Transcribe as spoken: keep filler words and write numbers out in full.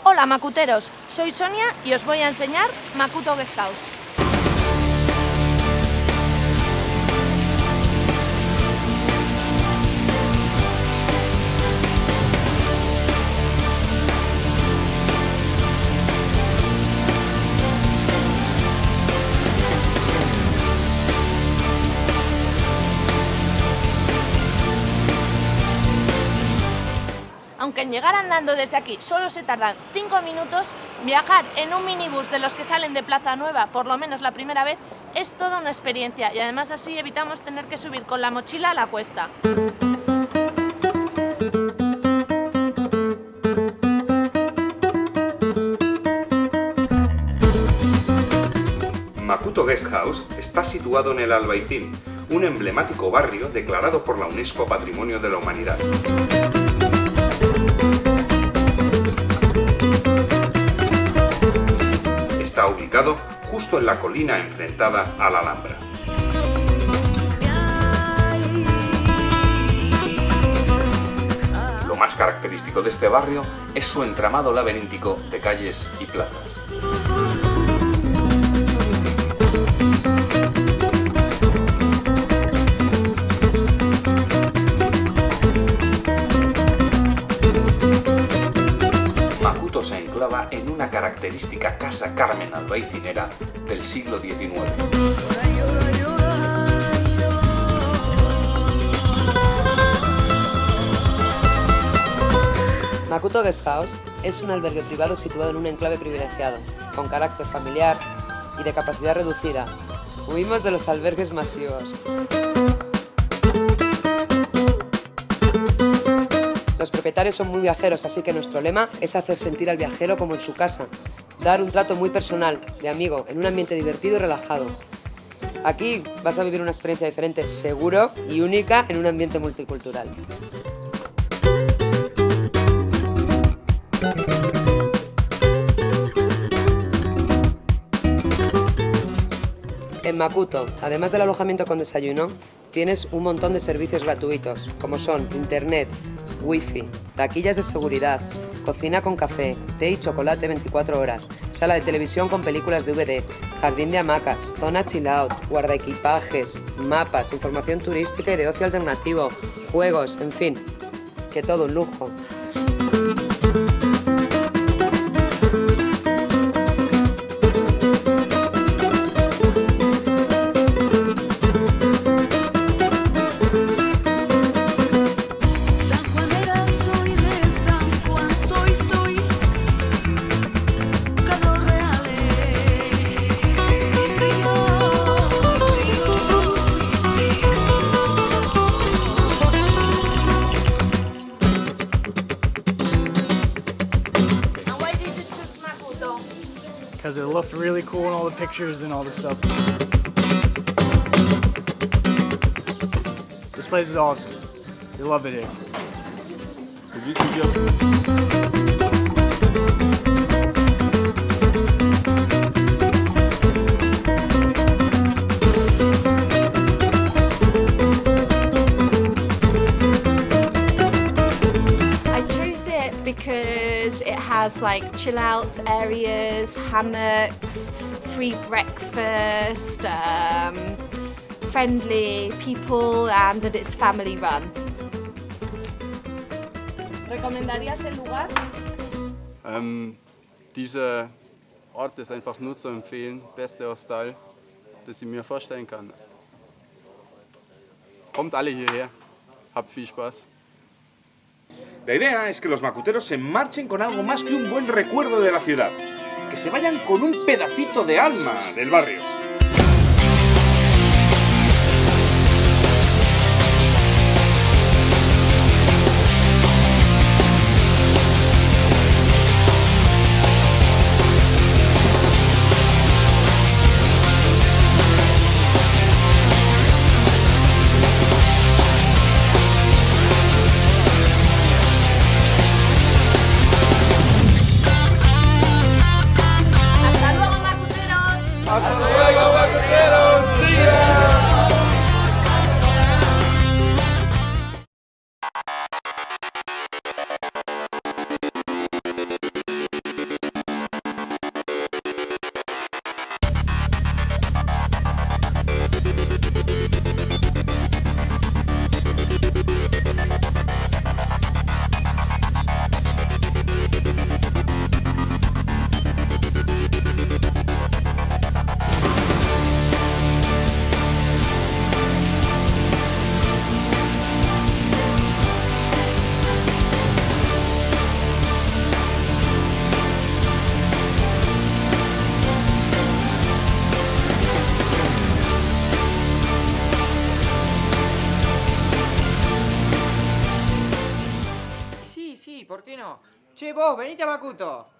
Hola macuteros, soy Sonia y os voy a enseñar Macuto Guest House. Aunque en llegar andando desde aquí solo se tardan cinco minutos, viajar en un minibús de los que salen de Plaza Nueva, por lo menos la primera vez, es toda una experiencia y además así evitamos tener que subir con la mochila a la cuesta. Macuto Guest House está situado en el Albaicín, un emblemático barrio declarado por la UNESCO Patrimonio de la Humanidad. Está ubicado justo en la colina enfrentada a la Alhambra. Lo más característico de este barrio es su entramado laberíntico de calles y plazas. Macuto se enclava en una característica casa Carmen albaicinera del siglo diecinueve. Macuto Guest House es un albergue privado situado en un enclave privilegiado, con carácter familiar y de capacidad reducida. Huimos de los albergues masivos. Los propietarios son muy viajeros, así que nuestro lema es hacer sentir al viajero como en su casa, dar un trato muy personal, de amigo, en un ambiente divertido y relajado. Aquí vas a vivir una experiencia diferente, seguro y única en un ambiente multicultural. En Macuto, además del alojamiento con desayuno, tienes un montón de servicios gratuitos, como son internet, wifi, taquillas de seguridad, cocina con café, té y chocolate veinticuatro horas, sala de televisión con películas de D V D, jardín de hamacas, zona chill out, guardaequipajes, mapas, información turística y de ocio alternativo, juegos, en fin, que todo un lujo. Because it looked really cool in all the pictures and all the stuff. This place is awesome. We love it here. Because it has like chill out areas, hammocks, free breakfast, um, friendly people, and that it's family run. ¿Recomendarías el lugar? Ähm, dieser Ort ist einfach nur zu empfehlen, beste Hostel, das ich mir vorstellen kann. Kommt alle hierher, habt viel Spaß. La idea es que los macuteros se marchen con algo más que un buen recuerdo de la ciudad, que se vayan con un pedacito de alma del barrio. ¡Hasta luego, macuteros! ¡Hasta luego! ¿por qué no? Che, vos, venite a Macuto.